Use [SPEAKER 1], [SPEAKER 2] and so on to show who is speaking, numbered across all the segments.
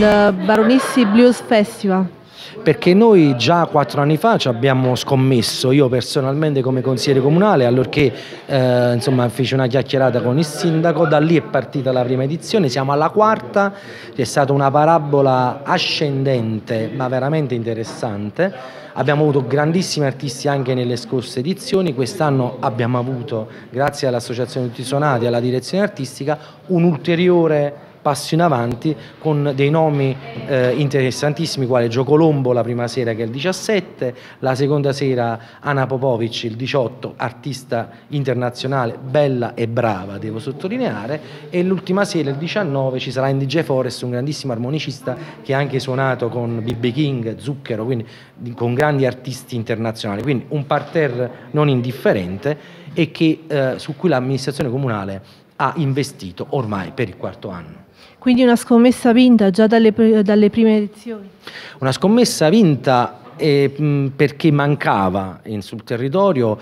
[SPEAKER 1] Baronissi Blues Festival?
[SPEAKER 2] Perché noi già 4 anni fa ci abbiamo scommesso, io personalmente come consigliere comunale, allorché insomma feci una chiacchierata con il sindaco, da lì è partita la prima edizione, siamo alla quarta, è stata una parabola ascendente ma veramente interessante, abbiamo avuto grandissimi artisti anche nelle scorse edizioni, quest'anno abbiamo avuto, grazie all'Associazione Tutti Suonati e alla direzione artistica, un ulteriore passo in avanti con dei nomi interessantissimi quali Gio Colombo la prima sera che è il 17, la seconda sera Ana Popovic il 18, artista internazionale, bella e brava devo sottolineare, e l'ultima sera il 19 ci sarà Indy J. Forest, un grandissimo armonicista che ha anche suonato con B.B. King, Zucchero, quindi con grandi artisti internazionali, quindi un parterre non indifferente e che, su cui l'amministrazione comunale ha investito ormai per il 4º anno.
[SPEAKER 1] Quindi una scommessa vinta già dalle prime edizioni? Una
[SPEAKER 2] scommessa vinta perché mancava sul territorio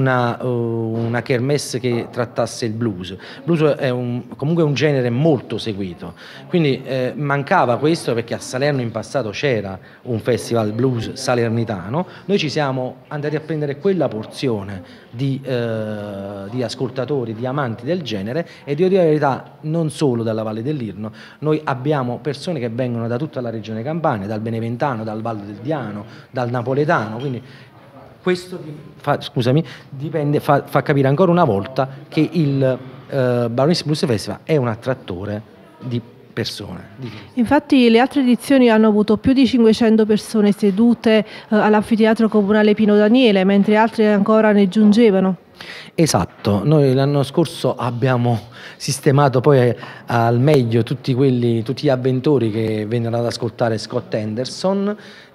[SPEAKER 2] una kermesse che trattasse il blues. Il blues è comunque un genere molto seguito, quindi mancava questo perché a Salerno in passato c'era un festival blues salernitano, noi ci siamo andati a prendere quella porzione di ascoltatori, di amanti del genere, e devo dire la verità, non solo dalla Valle dell'Irno, noi abbiamo persone che vengono da tutta la regione Campania, dal Beneventano, dal Val del Diano, dal Napoletano, quindi questo fa capire ancora una volta che il Baronissi Blues Festival è un attrattore di persone.
[SPEAKER 1] Infatti le altre edizioni hanno avuto più di 500 persone sedute all'anfiteatro comunale Pino Daniele, mentre altre ancora ne giungevano.
[SPEAKER 2] Esatto, noi l'anno scorso abbiamo sistemato poi al meglio tutti gli avventori che vennero ad ascoltare Scott Henderson.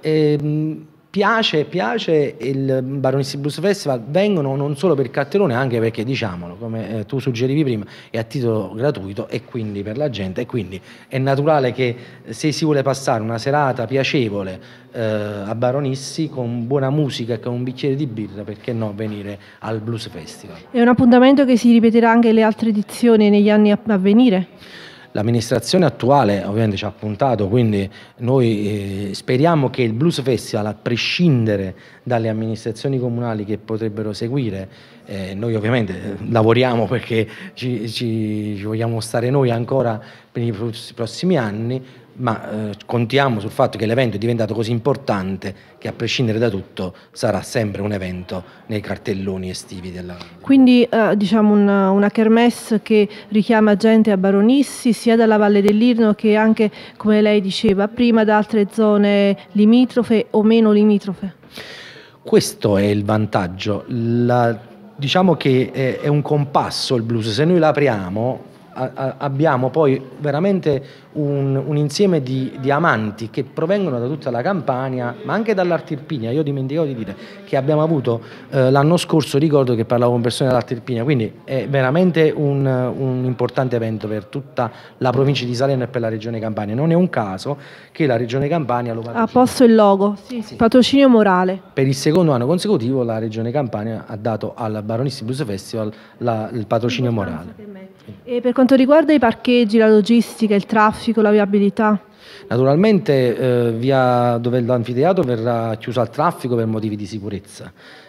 [SPEAKER 2] Piace il Baronissi Blues Festival, vengono non solo per il cartellone, anche perché, diciamolo, come tu suggerivi prima, è a titolo gratuito e quindi per la gente, e quindi è naturale che se si vuole passare una serata piacevole a Baronissi con buona musica e con un bicchiere di birra, perché no venire al Blues Festival.
[SPEAKER 1] È un appuntamento che si ripeterà anche nelle altre edizioni negli anni a venire?
[SPEAKER 2] L'amministrazione attuale ovviamente ci ha puntato, quindi noi speriamo che il Blues Festival, a prescindere dalle amministrazioni comunali che potrebbero seguire, noi ovviamente lavoriamo perché ci vogliamo stare noi ancora per i prossimi anni, ma contiamo sul fatto che l'evento è diventato così importante che a prescindere da tutto sarà sempre un evento nei cartelloni estivi della...
[SPEAKER 1] Quindi diciamo una kermesse che richiama gente a Baronissi sia dalla Valle dell'Irno che anche, come lei diceva prima, da altre zone limitrofe o meno limitrofe.
[SPEAKER 2] Questo è il vantaggio, diciamo che è un compasso il blues, se noi l'apriamo abbiamo poi veramente un insieme di amanti che provengono da tutta la Campania, ma anche dall'Alta Irpinia. Io dimenticavo di dire che abbiamo avuto l'anno scorso, ricordo che parlavo con persone dall'Alta Irpinia, quindi è veramente un importante evento per tutta la provincia di Salerno e per la regione Campania. Non è un caso che la regione Campania lo patrocina.
[SPEAKER 1] Ha posto il logo, sì. Patrocinio morale.
[SPEAKER 2] Per il 2º anno consecutivo la regione Campania ha dato al Baronissi Blues Festival il patrocinio morale.
[SPEAKER 1] E per quanto riguarda i parcheggi, la logistica, il traffico, la viabilità?
[SPEAKER 2] Naturalmente via dove l'anfiteatro verrà chiuso al traffico per motivi di sicurezza.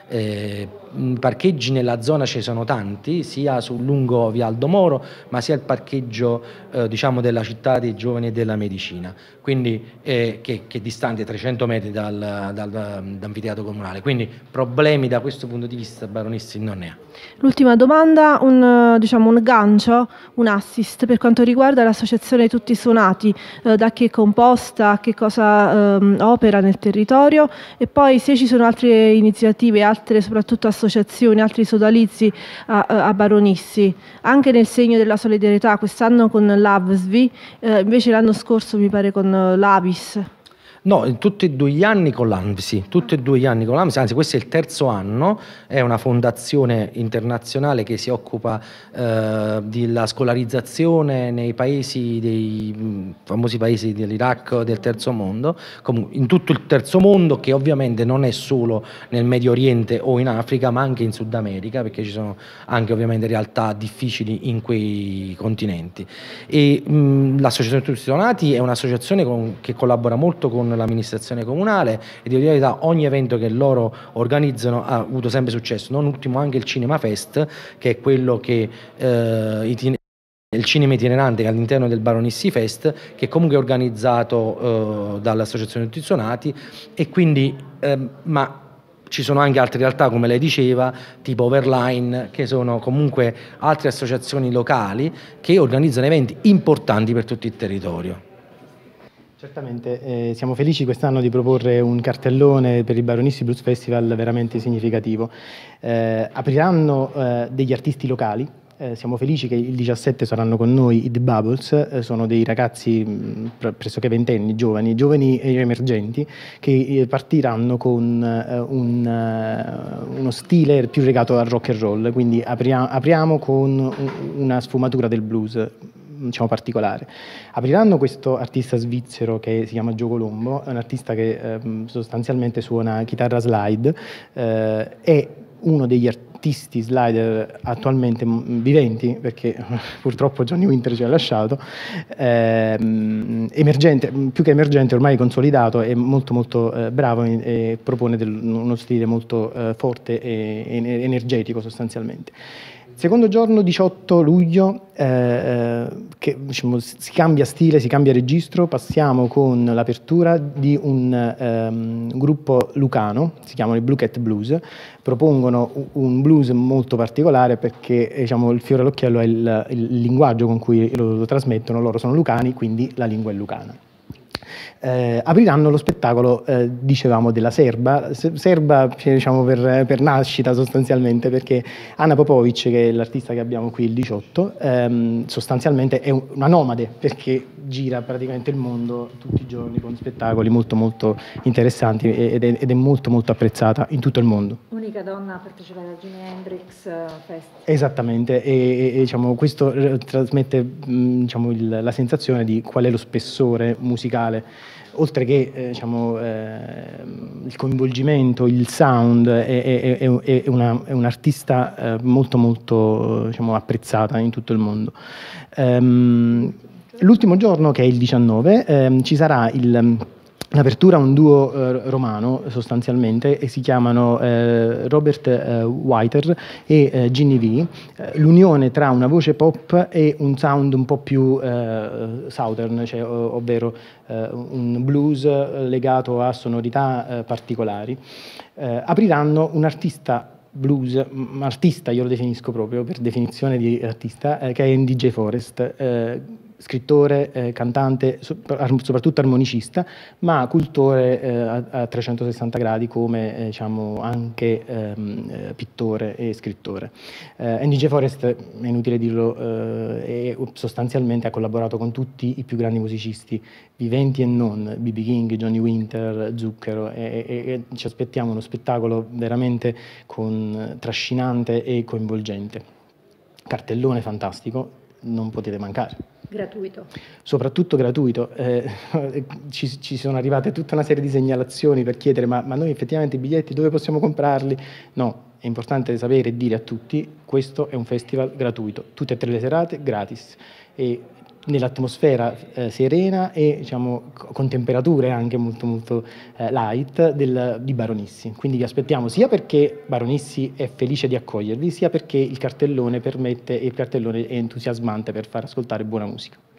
[SPEAKER 2] Parcheggi nella zona ci sono tanti, sia sul lungo via Aldo Moro, ma sia il parcheggio diciamo della città dei giovani e della medicina, quindi che è distante 300 metri dall'anfiteatro comunale, quindi problemi da questo punto di vista Baronissi non ne ha.
[SPEAKER 1] L'ultima domanda, un gancio, un assist per quanto riguarda l'associazione Tutti Suonati, da chi è composta, che cosa opera nel territorio, e poi se ci sono altre iniziative, altre soprattutto associazioni, altri sodalizi a Baronissi, anche nel segno della solidarietà, quest'anno con l'AVSVI, invece l'anno scorso mi pare con l'Avis.
[SPEAKER 2] No, tutti e due gli anni con l'ANVSI, tutti e due gli anni con l'ANVSI, anzi questo è il terzo anno, è una fondazione internazionale che si occupa della scolarizzazione nei paesi, dei famosi paesi dell'Iraq, del terzo mondo, in tutto il terzo mondo, che ovviamente non è solo nel Medio Oriente o in Africa, ma anche in Sud America, perché ci sono anche ovviamente realtà difficili in quei continenti. E l'associazione Tutti Suonati è un'associazione che collabora molto con l'amministrazione comunale e di verità ogni evento che loro organizzano ha avuto sempre successo, non ultimo anche il Cinema Fest, che è quello che il cinema itinerante che all'interno del Baronissi Fest, che comunque è organizzato dall'associazione Tutti Suonati, e quindi ma ci sono anche altre realtà, come lei diceva, tipo Overline, che sono comunque altre associazioni locali che organizzano eventi importanti per tutto il territorio.
[SPEAKER 3] Certamente, siamo felici quest'anno di proporre un cartellone per il Baronissi Blues Festival veramente significativo. Apriranno degli artisti locali. Siamo felici che il 17 saranno con noi i The Bubbles, sono dei ragazzi pressoché ventenni, giovani e emergenti, che partiranno con uno stile più legato al rock and roll, quindi apriamo con una sfumatura del blues, diciamo, particolare. Apriranno questo artista svizzero che si chiama Gio Colombo, è un artista che sostanzialmente suona chitarra slide, è uno degli artisti slider attualmente viventi, perché purtroppo Johnny Winter ci ha lasciato, emergente, più che emergente ormai consolidato, è molto bravo e propone uno stile molto forte e energetico sostanzialmente. Secondo giorno, 18 luglio, che diciamo, si cambia stile, si cambia registro, passiamo con l'apertura di un gruppo lucano, si chiamano i Blue Cat Blues, propongono un blues molto particolare perché diciamo, il fiore all'occhiello è il linguaggio con cui lo trasmettono, loro sono lucani, quindi la lingua è lucana. Apriranno lo spettacolo, dicevamo, della Serba, diciamo, per nascita sostanzialmente, perché Anna Popovic, che è l'artista che abbiamo qui il 18, sostanzialmente è una nomade, perché gira praticamente il mondo tutti i giorni con spettacoli molto interessanti ed è molto apprezzata in tutto il mondo.
[SPEAKER 4] Unica donna a partecipare al Jimi Hendrix Festival.
[SPEAKER 3] Esattamente, e diciamo, questo trasmette diciamo, la sensazione di qual è lo spessore musicale, oltre che diciamo, il coinvolgimento, il sound, è un'artista molto diciamo, apprezzata in tutto il mondo. L'ultimo giorno, che è il 19, ci sarà l'apertura a un duo romano sostanzialmente, e si chiamano Robert Whiter e Ginny V, l'unione tra una voce pop e un sound un po' più southern, cioè, ovvero un blues legato a sonorità particolari. Apriranno un artista blues, artista io lo definisco proprio per definizione di artista, che è DJ Forest, scrittore, cantante, soprattutto armonicista, ma cultore a 360 gradi come diciamo anche pittore e scrittore. NDJ Forest, è inutile dirlo, sostanzialmente ha collaborato con tutti i più grandi musicisti viventi e non, B.B. King, Johnny Winter, Zucchero, e ci aspettiamo uno spettacolo veramente trascinante e coinvolgente. Cartellone fantastico, non potete mancare.
[SPEAKER 4] Gratuito.
[SPEAKER 3] Soprattutto gratuito. Ci sono arrivate tutta una serie di segnalazioni per chiedere ma noi effettivamente i biglietti dove possiamo comprarli? No, è importante sapere e dire a tutti: questo è un festival gratuito, tutte e 3 le serate gratis, e nell'atmosfera serena e diciamo con temperature anche molto light di Baronissi. Quindi vi aspettiamo, sia perché Baronissi è felice di accogliervi, sia perché il cartellone permette, e il cartellone è entusiasmante per far ascoltare buona musica.